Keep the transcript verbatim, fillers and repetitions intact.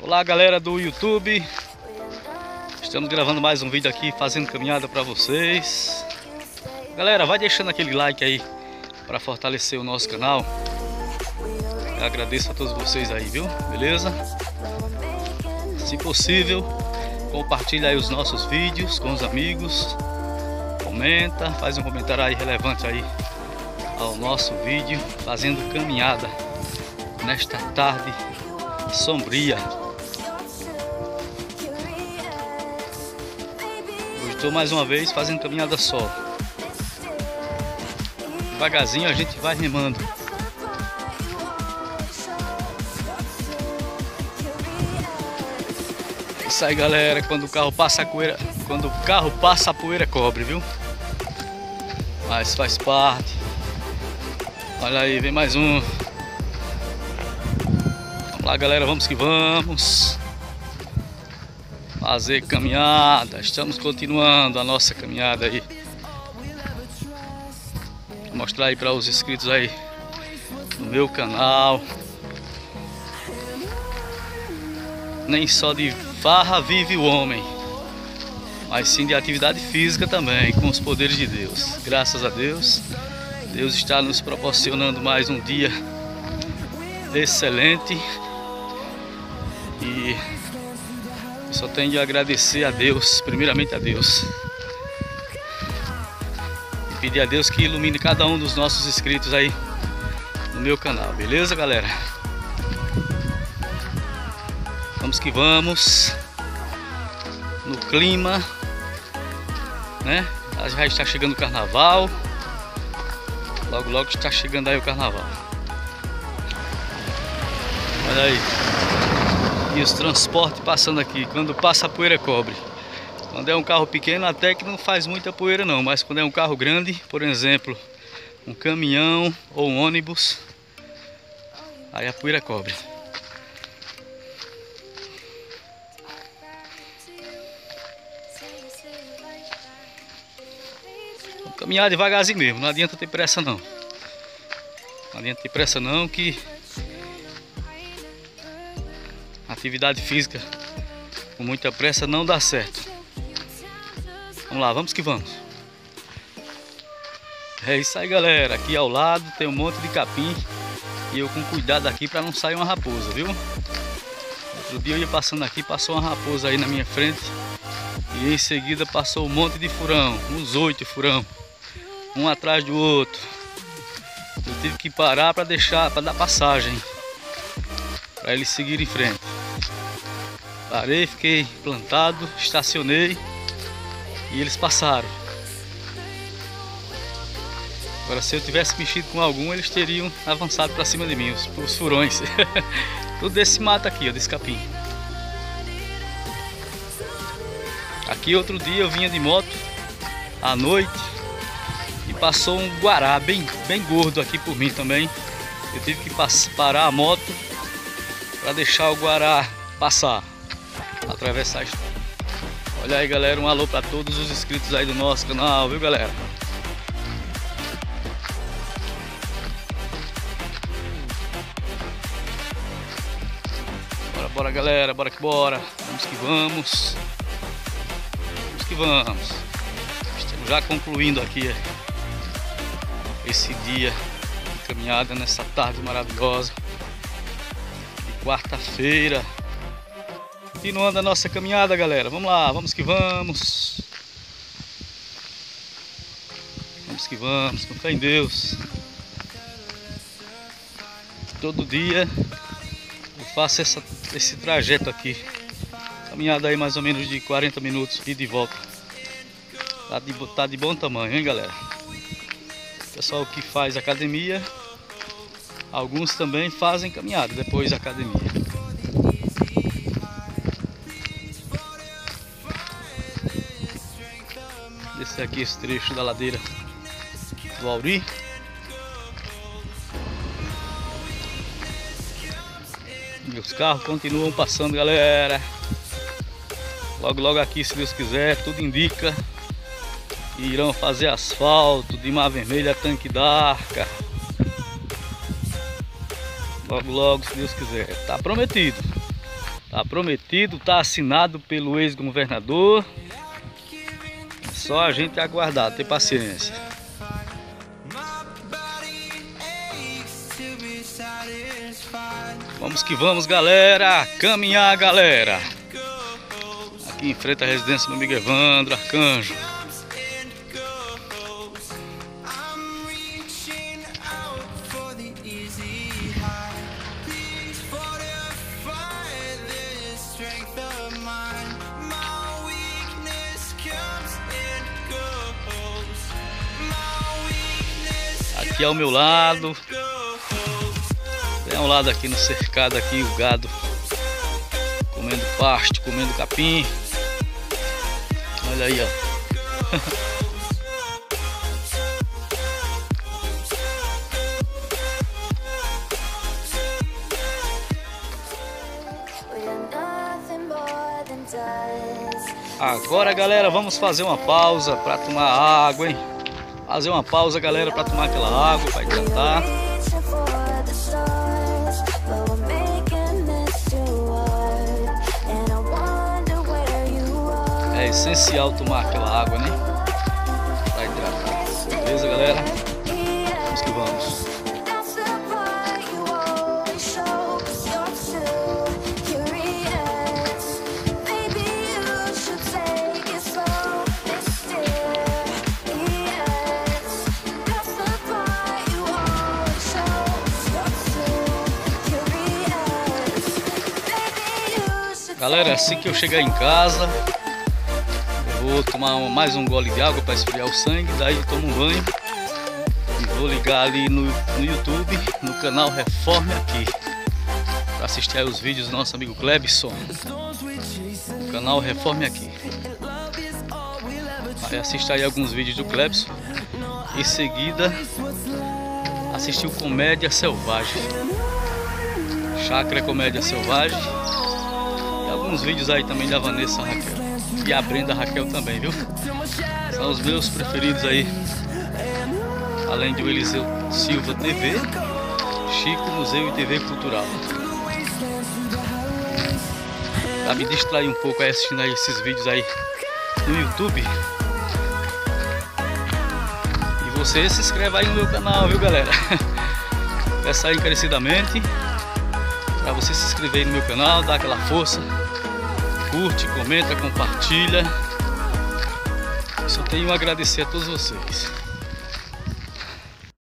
Olá galera do YouTube, estamos gravando mais um vídeo aqui, fazendo caminhada para vocês. Galera, vai deixando aquele like aí para fortalecer o nosso canal. Eu agradeço a todos vocês aí, viu? Beleza? Se possível, compartilha aí os nossos vídeos com os amigos. Comenta, faz um comentário aí relevante aí ao nosso vídeo, fazendo caminhada nesta tarde sombria. Hoje estou mais uma vez fazendo caminhada só. Devagarzinho a gente vai remando. Isso aí, galera, quando o carro passa a poeira, quando o carro passa a poeira cobre, viu? Mas faz parte. Olha aí, vem mais um. Vamos lá, galera, vamos que vamos fazer caminhada. Estamos continuando a nossa caminhada aí. Vou mostrar aí para os inscritos aí no meu canal. Nem só de farra vive o homem, mas sim de atividade física também, com os poderes de Deus. Graças a Deus, Deus está nos proporcionando mais um dia excelente. E só tenho de agradecer a Deus, primeiramente a Deus, e pedir a Deus que ilumine cada um dos nossos inscritos aí no meu canal, beleza, galera? Vamos que vamos no clima, né? Já está chegando o carnaval, logo logo está chegando aí o carnaval. Olha aí. E os transportes passando aqui. Quando passa a poeira cobre. Quando é um carro pequeno até que não faz muita poeira não, mas quando é um carro grande, por exemplo, um caminhão ou um ônibus, aí a poeira cobre. Vamos caminhar devagarzinho mesmo, não adianta ter pressa não. Não adianta ter pressa não, que atividade física com muita pressa não dá certo. Vamos lá, vamos que vamos. É isso aí, galera. Aqui ao lado tem um monte de capim e eu com cuidado aqui para não sair uma raposa, viu? Outro dia eu ia passando aqui, passou uma raposa aí na minha frente e em seguida passou um monte de furão, uns oito furão, um atrás do outro. Eu tive que parar para deixar, para dar passagem, para eles seguirem em frente. Parei, fiquei plantado, estacionei e eles passaram. Agora, se eu tivesse mexido com algum, eles teriam avançado para cima de mim, os, os furões. Tudo desse mato aqui, ó, desse capim. Aqui outro dia eu vinha de moto à noite e passou um guará bem, bem gordo aqui por mim também. Eu tive que parar a moto para deixar o guará passar, atravessar a estrada. Olha aí, galera, um alô para todos os inscritos aí do nosso canal, viu, galera? Bora, bora, galera, bora que bora. Vamos que vamos. Vamos que vamos. Estamos já concluindo aqui esse dia de caminhada nessa tarde maravilhosa de quarta-feira. Continuando a nossa caminhada, galera. Vamos lá, vamos que vamos. Vamos que vamos, com fé em Deus. Todo dia eu faço essa, esse trajeto aqui. Caminhada aí mais ou menos de quarenta minutos e de volta. Tá de, tá de bom tamanho, hein, galera? Pessoal que faz academia, alguns também fazem caminhada depois da academia. Esse aqui, esse trecho da ladeira do Auri. E os carros continuam passando, galera. Logo, logo aqui, se Deus quiser, tudo indica que irão fazer asfalto de Mar Vermelha a Tanque d'Arca. Logo, logo, se Deus quiser. Tá prometido. Tá prometido, tá assinado pelo ex-governador. É só a gente aguardar, ter paciência. Vamos que vamos, galera. Caminhar, galera. Aqui em frente à residência do meu amigo Evandro Arcanjo. Aqui ao meu lado, tem um lado aqui no cercado aqui, o gado comendo pasto, comendo capim. Olha aí, ó. Agora, galera, vamos fazer uma pausa para tomar água, hein? Fazer uma pausa, galera, para tomar aquela água, para hidratar. É essencial tomar aquela água, né? Para hidratar. Beleza, galera? Vamos que vamos. Galera, assim que eu chegar em casa, eu vou tomar mais um gole de água para esfriar o sangue, daí eu tomo um banho e vou ligar ali no, no YouTube, no canal Reforme Aqui, para assistir aí os vídeos do nosso amigo Clebson, no canal Reforme Aqui. Aí assistir aí alguns vídeos do Clebson, em seguida assistir o Comédia Selvagem, Chácara Comédia Selvagem. Alguns vídeos aí também da Vanessa Raquel e a Brenda Raquel também, viu? São os meus preferidos aí, além de o Eliseu Silva T V, Chico Museu e T V Cultural. Pra me distrair um pouco aí assistindo aí esses vídeos aí no YouTube. E você se inscreve aí no meu canal, viu, galera? Peço aí encarecidamente para você se inscrever aí no meu canal, dar aquela força. Curte, comenta, compartilha. Só tenho a agradecer a todos vocês.